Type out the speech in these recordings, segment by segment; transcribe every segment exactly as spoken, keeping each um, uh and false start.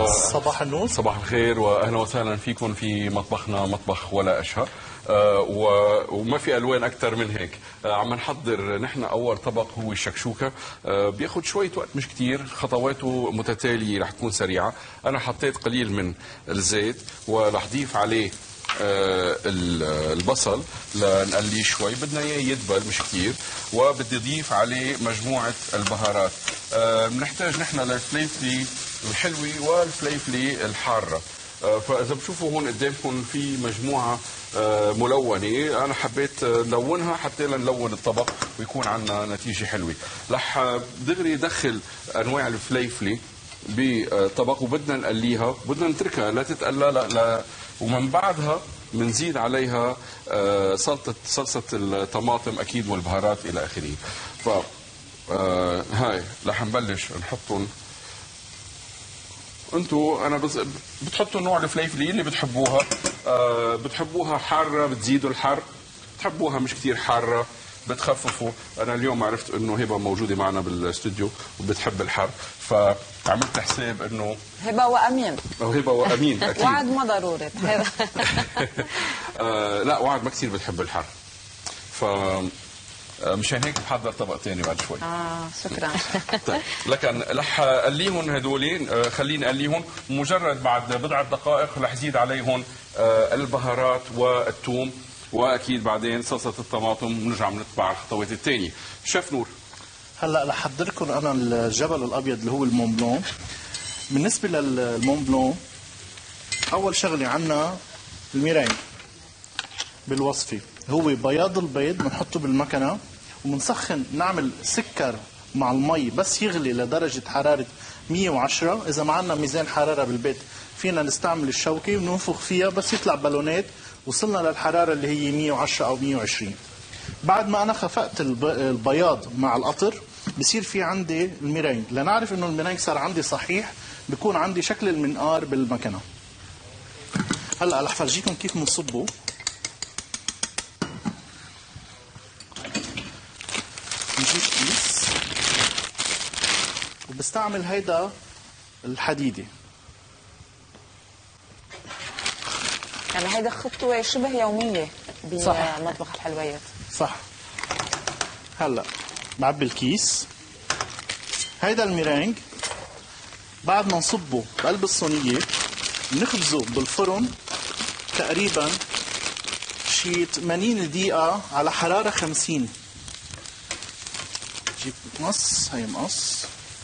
صباح النور. صباح الخير واهلا وسهلا فيكم في مطبخنا، مطبخ ولا اشهى. آه وما في الوان اكثر من هيك. آه عم نحضر نحن اول طبق هو الشكشوكه. آه بياخذ شويه وقت مش كثير، خطواته متتاليه رح تكون سريعه. انا حطيت قليل من الزيت ورح ضيف عليه آه البصل لنقليه شوي، بدنا اياه يدبل مش كثير، وبدي اضيف عليه مجموعه البهارات. بنحتاج آه نحن للفليفلي الحلوه والفليفلي الحاره. آه فاذا بتشوفوا هون قدامكم في مجموعه آه ملونه، انا حبيت نلونها حتى لنلون الطبق ويكون عندنا نتيجه حلوه. رح دغري ادخل انواع الفليفلي بطبق وبدنا نقليها، بدنا نتركها لا تتقلى لا, لا ومن بعدها بنزيد عليها سلطه صلصه الطماطم اكيد والبهارات الى اخره. ف هاي رح نبلش نحطهم. انتوا انا بس بتحطوا نوع الفليفلي اللي بتحبوها. أه بتحبوها حاره بتزيدوا الحر، بتحبوها مش كثير حاره بتخففوا. انا اليوم عرفت انه هبه موجوده معنا بالاستوديو وبتحب الحر، فعملت حساب انه هبه وامين او هبه وامين اكيد وعد ما ضروري. آه لا وعد ما كثير بتحب الحر، ف مشان هيك بحضر طبق ثاني بعد شوي. اه شكرا. طيب لكن رح اقليهم هدولين، خليني اقليهم مجرد بعد بضعه دقائق رح زيد عليهم البهارات والثوم، واكيد بعدين صلصه الطماطم ونرجع بنتبع على الخطوات الثانيه. شيف نور، هلا رح احضركم انا الجبل الابيض اللي هو المون بلون. بالنسبه للمون بلون اول شغله عندنا الميرين بالوصفه، هو بياض البيض بنحطه بالمكنه وبنسخن، نعمل سكر مع المي بس يغلي لدرجه حراره مية وعشرة. اذا ما عندنا ميزان حراره بالبيت فينا نستعمل الشوكه وننفخ فيها بس يطلع بالونات، وصلنا للحراره اللي هي مية وعشرة او مية وعشرين. بعد ما انا خفقت البياض مع القطر بصير في عندي الميرين. لنعرف انه الميرين صار عندي صحيح بكون عندي شكل المنقار بالمكنه. هلا رح فرجيكم كيف بنصبه. بنجيب كيس وبستعمل هيدا الحديده. يعني هيدا خطوه شبه يوميه بمطبخ الحلويات. صح. هلا بعبي الكيس. هيدا الميرينج بعد ما نصبه بقلب الصينيه بنخبزه بالفرن تقريبا شي ثمانين دقيقه على حراره خمسين. جيب مقص، هي مقص.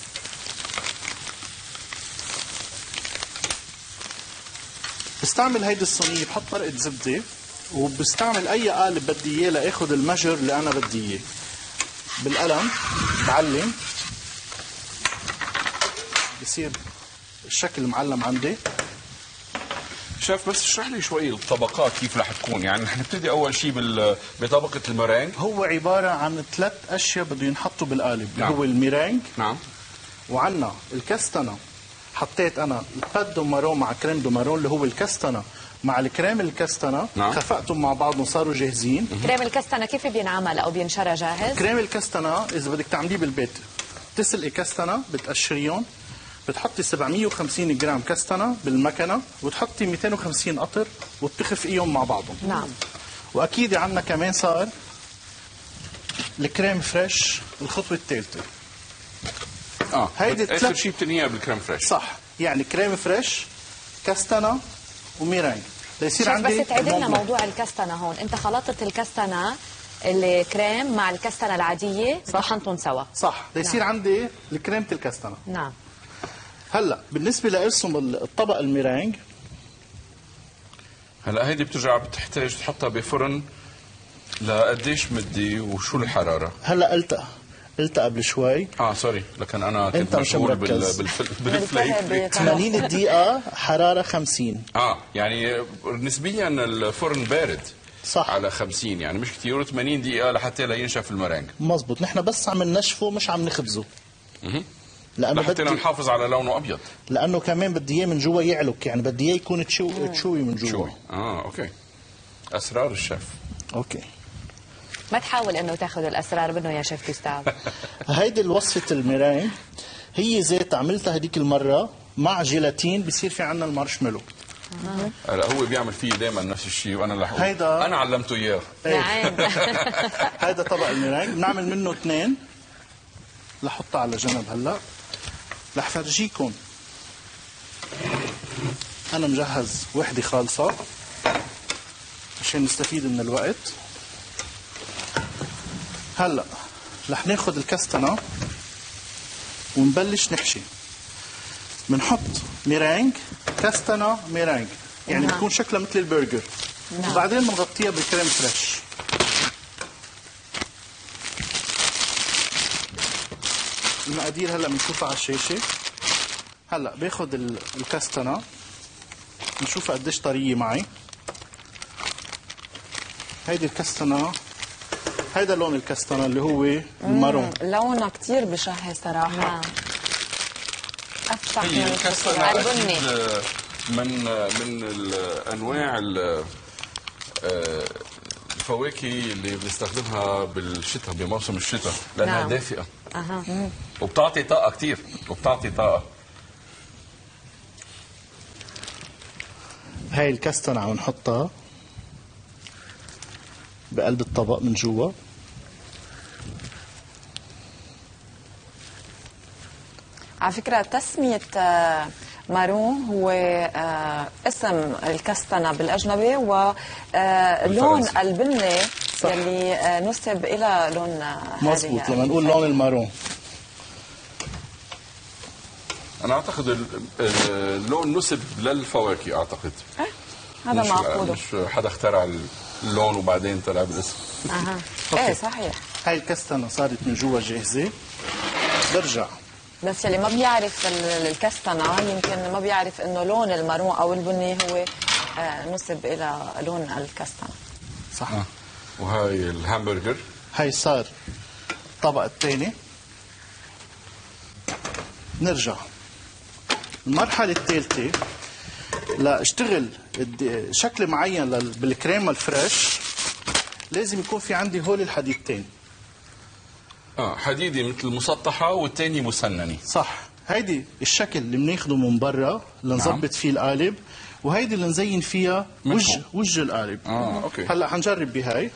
بستعمل هيدي الصينيه بحط مرقه زبده وبستعمل اي قالب بدي اياه لاخذ المجر اللي انا بدي اياه. بالقلم بعلم بصير الشكل معلم عندي. شيف بس اشرح لي شوي الطبقات كيف رح تكون. يعني رح نبتدي اول شيء بطبقه الميرينج. هو عباره عن ثلاث اشياء بده ينحطوا بالقالب. نعم. هو الميرينج. نعم. وعندنا الكستنه، حطيت انا الباد دو مارون مع كريم دو مارون اللي هو الكستنه مع الكريم الكستنه. نعم. خفقتهم مع بعض وصاروا جاهزين. كريم الكستنه كيف بينعمل او بينشرى جاهز؟ كريم الكستنه اذا بدك تعمليه بالبيت بتسلقي كستنه بتقشريهم، بتحطي سبعمية وخمسين جرام كستنه بالمكنه وتحطي مئتين وخمسين قطر وبتخفقيهم مع بعضهم. نعم. واكيد عندنا كمان صار الكريم فريش الخطوه الثالثه. اه هيدي اخر التلات... شيء بتنهيها بالكريم فريش. صح. يعني كريم فريش، كستنه وميرينج ليصير عندي. بس تعيد لنا موضوع الكستنه هون. انت خلطت الكستنه الكريم مع الكستنه العاديه طحنتهم سوا. صح. ليصير نعم. عندي الكريمه الكستنه. نعم. هلا بالنسبه لارسم الطبق الميرينج، هلا هيدي بترجع بتحتاج تحطها بفرن لقديش مدي وشو الحراره؟ هلا قلتها قلتها قبل شوي. اه سوري لكن انا كنت أنت مش مشغول مركز. بال بالفليفلي. ثمانين دقيقه حراره خمسين. اه يعني نسبيا الفرن بارد. صح. على خمسين يعني مش كثير، ثمانين دقيقه لحتى لا ينشف المرنج. مزبوط. نحن بس عم ننشفه مش عم نخبزه. اها. لانه لحتى بدي نحافظ على لونه ابيض. لانه كمان بدي اياه من جوا يعلك، يعني بدي اياه يكون تشو... تشوي من جوا. شوي. اه اوكي. اسرار الشيف. اوكي. ما تحاول انه تاخذ الاسرار منه يا شيف جوستاف. هيدي الوصفه الميرين هي زيت عملتها هديك المره مع جيلاتين بصير في عندنا المارشميلو. هلا هو بيعمل فيه دائما نفس الشيء وانا رح هيدا انا علمته اياه. يا عين. هيدا طبق الميرينج بنعمل منه اثنين لحطها على جنب. هلا رح فرجيكم انا مجهز وحده خالصه عشان نستفيد من الوقت. هلا رح ناخذ الكستنه ونبلش نحشي. بنحط ميرينج كستنه ميرينج يعني بتكون شكلها مثل البرجر. نعم. وبعدين بنغطيها بالكريم فريش. المقادير هلا بنشوفها على الشاشه. هلا باخذ ال- الكستنه نشوفها قديش طريه معي. هيدي الكستنه، هيدا لون الكستنه اللي هو المارون. لونها كتير بشهي صراحة. نعم. أفتح هي من الكستنة الفكرة. البني. أكيد من من الانواع ال- آه، الفواكه اللي بنستخدمها بالشتاء بموسم الشتاء لانها نعم. دافئه اها. وبتعطي طاقه كثير وبتعطي طاقه. هاي الكستنه عم نحطها بقلب الطبق من جوا. على فكرة تسمية آه، مارون هو آه، اسم الكستنة بالأجنبي ولون بالفرنسي. البني صح. يلي آه، نسب إلى لون آه، مزبوط هذه لما نقول لون المارون. انا اعتقد ال- ال- اللون نسب للفواكه اعتقد. هذا مش معقول. مش حدا اخترع اللون وبعدين طلع بالاسم. اها. ايه صحيح. هاي الكستنة صارت من جوا جاهزة. برجع بس يلي ما بيعرف ال- الكستنة يمكن ما بيعرف انه لون المارون او البني هو آه، نسب الى لون الكستنة. صح. آه. وهاي الهامبرجر. هاي صار الطبق الثاني. نرجع المرحلة الثالثة لاشتغل الد- شكل معين لل- بالكريمة الفريش. لازم يكون في عندي هول الحديدتين. اه حديدي مثل مسطحه والثاني مسننه. صح. هيدي الشكل اللي بناخده من برا لنظبط فيه القالب، وهيدي اللي نزين فيها من وجه فوق. وجه القالب. اه اوكي. هلا حنجرب بهاي.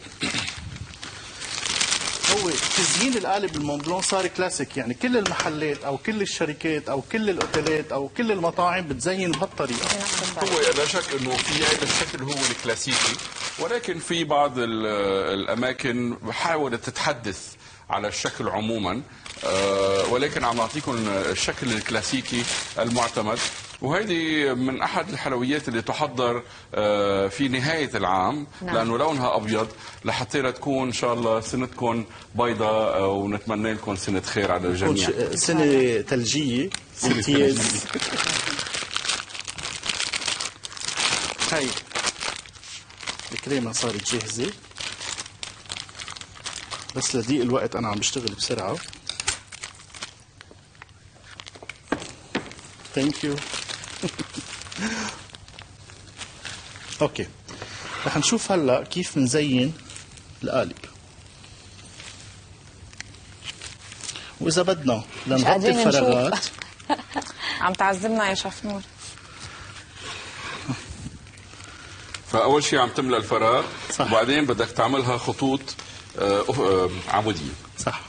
هو تزيين القالب المونبلون صار كلاسيك، يعني كل المحلات او كل الشركات او كل الاوتيلات او كل المطاعم بتزين بهالطريقه. هو لا شك انه في هذا الشكل هو الكلاسيكي، ولكن في بعض ال- الاماكن حاولت تتحدث على الشكل عموما، آه، ولكن عم اعطيكم الشكل الكلاسيكي المعتمد. وهيدي من احد الحلويات اللي تحضر آه، في نهايه العام. نعم. لانه لونها ابيض لحتى تكون ان شاء الله سنتكم بيضاء، آه، ونتمنى لكم سنه خير على تكون الجميع. ش- سنه ثلجيه امتياز. هاي الكريمه صارت جاهزه، بس لضيق الوقت انا عم بشتغل بسرعه. ثانك يو. اوكي، رح نشوف هلا كيف نزين القالب. واذا بدنا لنغطي قادرين نشوف. الفراغات عم تعذبنا يا شيف نور. فاول شيء عم تملى الفراغ، صح. وبعدين بدك تعملها خطوط آه، أف- آه، عموديه. صح.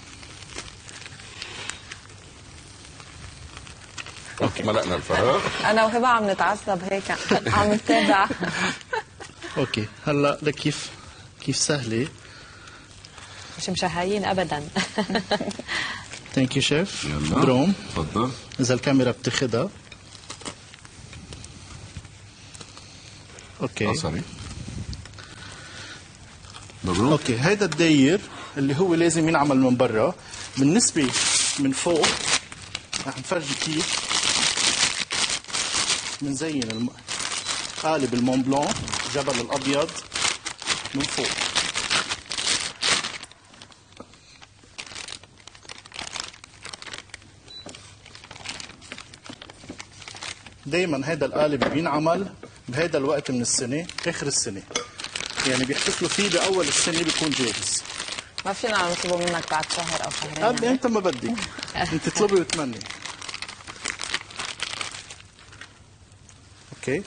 اوكي ملأنا الفراغ. انا وهبه عم نتعذب هيك عم نتابع. اوكي هلا لك كيف كيف سهله. مش مشهيين ابدا. ثانك يو شيف يلا. دروم. تفضل. اذا الكاميرا بتاخدها. اوكي بصري. مبروك. اوكي هيدا الداير اللي هو لازم ينعمل من برا. بالنسبه من فوق رح نفرجي كيف بنزين الم... قالب المون بلون جبل الابيض من فوق. دايما هذا القالب بينعمل بهذا الوقت من السنه، اخر السنه، يعني بيحتفلوا فيه باول السنه بيكون جاهز. ما فينا نطلبه منك بعد شهر او شهرين قبل يعني. انت ما بدك انت اطلبي وتمني. اوكي.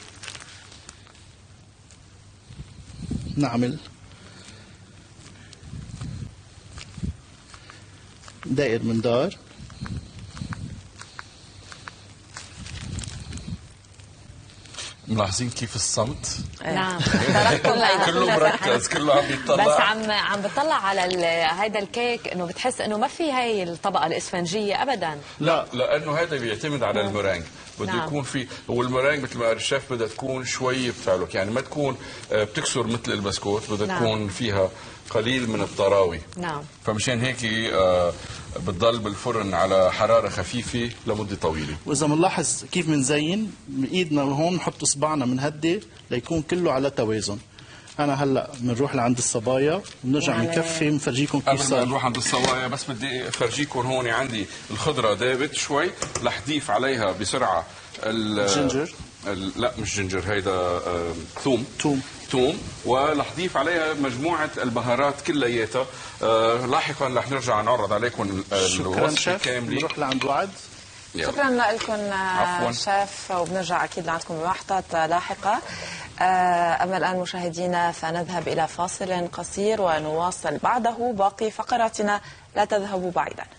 نعمل دائر من دار. ملاحظين كيف الصمت؟ نعم. كله مركز، كله عم يطلع. بس عم عم بطلع على هيدا الكيك انه بتحس انه ما في هاي الطبقه الاسفنجيه ابدا. لا، لانه هذا بيعتمد على المرانج، بده نعم. يكون في، والمرانج مثل ما قال الشيف بدها تكون شوي بتعلق، يعني ما تكون بتكسر مثل البسكوت، بدها نعم. تكون فيها قليل من الطراوه. نعم. فمشان هيك آه، بتضل بالفرن على حراره خفيفه لمده طويله. واذا بنلاحظ كيف بنزين بايدنا هون، نحط اصبعنا بنهدي ليكون كله على توازن. انا هلا بنروح لعند الصبايا بنرجع يعني بنكفي بنفرجيكم كيف قبل ما صار. نروح عند الصوايا بس بدي افرجيكم هون عندي الخضره دابت شوي، رح ضيف عليها بسرعه الجنجر. لا مش جنجر، هيدا آه، ثوم ثوم ثوم ورح ضيف عليها مجموعه البهارات كلياتها. آه، لاحقا رح نرجع نعرض عليكم شكرا الوصفه شيف. كامله. بنروح لعند وعد. يلا. شكرا لكم عفواً. شيف، وبنرجع اكيد لعندكم بمحطات لاحقه. اما الان مشاهدينا فنذهب الى فاصل قصير ونواصل بعده باقي فقراتنا، لا تذهبوا بعيدا.